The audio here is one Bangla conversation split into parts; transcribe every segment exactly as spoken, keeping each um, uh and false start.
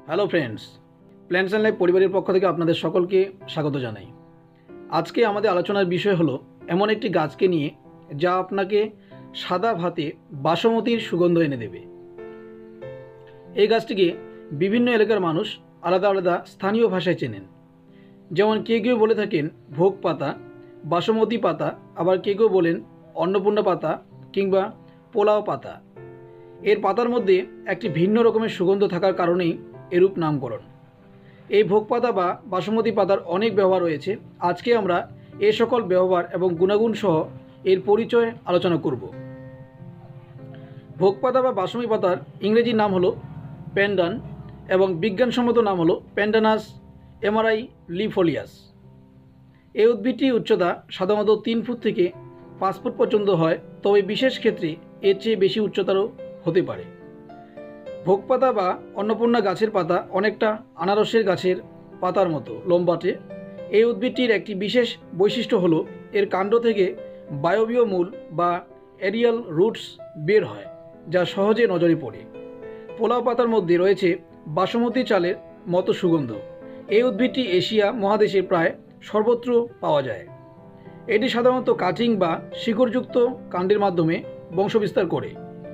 Hello friends, plants and life পরিবারের পক্ষ থেকে আপনাদের সকলকে স্বাগত জানাই। আজকে আমাদের আলোচনার বিষয় হলো এমন একটি গাছকে নিয়ে যা আপনাকে সাদা ভাতে বাসমতির সুগন্ধ এনে দেবে। এই গাছটিকে বিভিন্ন এলাকার মানুষ আলাদা আলাদা স্থানীয় ভাষায় চেনেন। যেমন কেউ কেউ বলে থাকেন ভোগ পাতা, বাসমতি পাতা, আবার কেউ কেউ বলেন অন্নপূর্ণা পাতা কিংবা পোলাও পাতা। এর পাতার মধ্যে একটি ভিন্ন রকমের সুগন্ধ থাকার কারণেই এরূপ নামকরণ। এই ভোগ পাতা বা বাসমতি পাতার অনেক ব্যবহার রয়েছে। আজকে আমরা এ সকল ব্যবহার এবং গুণাগুণ সহ এর পরিচয় আলোচনা করব। ভোগ পাতা বা বাসমতি পাতার ইংরেজি নাম হলো প্যান্ডান এবং বিজ্ঞানসম্মত নাম হলো প্যান্ডানাস এমারাই লিফোলিয়াস। এই উদ্ভিদটির উচ্চতা সাধারণত তিন ফুট থেকে পাঁচ ফুট পর্যন্ত হয়, তবে বিশেষ ক্ষেত্রে এর চেয়ে বেশি উচ্চতারও হতে পারে। ভোগ পাতা বা অন্নপূর্ণা গাছের পাতা অনেকটা আনারসের গাছের পাতার মতো লম্বাটে। এই উদ্ভিদটির একটি বিশেষ বৈশিষ্ট্য হলো এর কাণ্ড থেকে বায়বীয় মূল বা এরিয়াল রুটস বের হয়, যা সহজে নজরে পড়ে। পোলাও পাতার মধ্যে রয়েছে বাসমতি চালের মতো সুগন্ধ। এই উদ্ভিদটি এশিয়া মহাদেশে প্রায় সর্বত্র পাওয়া যায়। এটি সাধারণত কাটিং বা শিকড়যুক্ত কাণ্ডের মাধ্যমে বংশবিস্তার করে।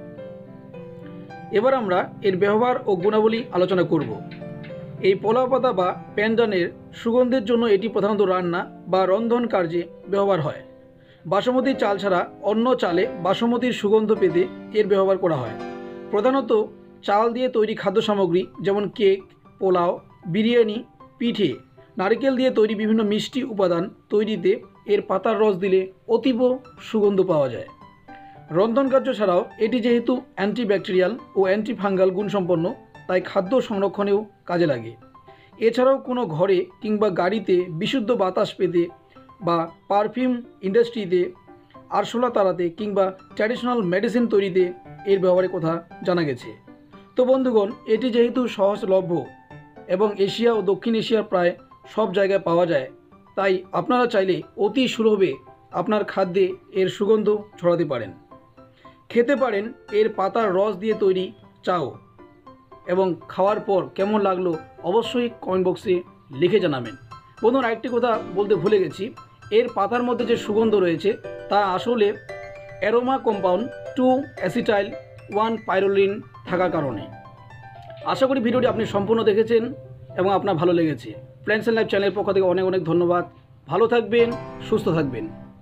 এবার আমরা এর ব্যবহার ও গুণাবলী আলোচনা করব। এই পোলাও পাতা বা প্যান্ডানের সুগন্ধের জন্য এটি প্রধানত রান্না বা রন্ধন কার্যে ব্যবহার হয়। বাসমতি চাল ছাড়া অন্য চালে বাসমতির সুগন্ধ পেতে এর ব্যবহার করা হয়। প্রধানত চাল দিয়ে তৈরি খাদ্য সামগ্রী যেমন কেক, পোলাও, বিরিয়ানি, পিঠে, নারকেল দিয়ে তৈরি বিভিন্ন মিষ্টি উপাদান তৈরিতে এর পাতার রস দিলে অতীব সুগন্ধ পাওয়া যায়। রন্ধন কার্য ছাড়াও এটি যেহেতু অ্যান্টিব্যাকটেরিয়াল ও অ্যান্টিফাঙ্গাল গুণসম্পন্ন, তাই খাদ্য সংরক্ষণেও কাজে লাগে। এছাড়াও কোনো ঘরে কিংবা গাড়িতে বিশুদ্ধ বাতাস পেতে বা পারফিউম ইন্ডাস্ট্রিতে আরশোলা তাড়াতে কিংবা ট্র্যাডিশনাল মেডিসিন তৈরিতে এর ব্যবহারের কথা জানা গেছে। তো বন্ধুগণ, এটি যেহেতু সহজলভ্য এবং এশিয়া ও দক্ষিণ এশিয়ার প্রায় সব জায়গায় পাওয়া যায়, তাই আপনারা চাইলে অতি সুলভে আপনার খাদ্যে এর সুগন্ধ ছড়াতে পারেন। খেতে পারেন এর পাতার রস দিয়ে তৈরি চাও, এবং খাওয়ার পর কেমন লাগলো অবশ্যই কমেন্ট বক্সে লিখে জানাবেন। বন্ধুরা, আরেকটি কথা বলতে ভুলে গেছি, এর পাতার মধ্যে যে সুগন্ধ রয়েছে তা আসলে aroma compound two acetyl one pyrroline থাকার কারণে। আশা করি ভিডিওটি আপনি সম্পূর্ণ দেখেছেন এবং আপনার ভালো লেগেছে। প্ল্যান্টস অ্যান্ড লাইফ চ্যানেলের পক্ষ থেকে অনেক অনেক ধন্যবাদ। ভালো থাকবেন, সুস্থ থাকবেন।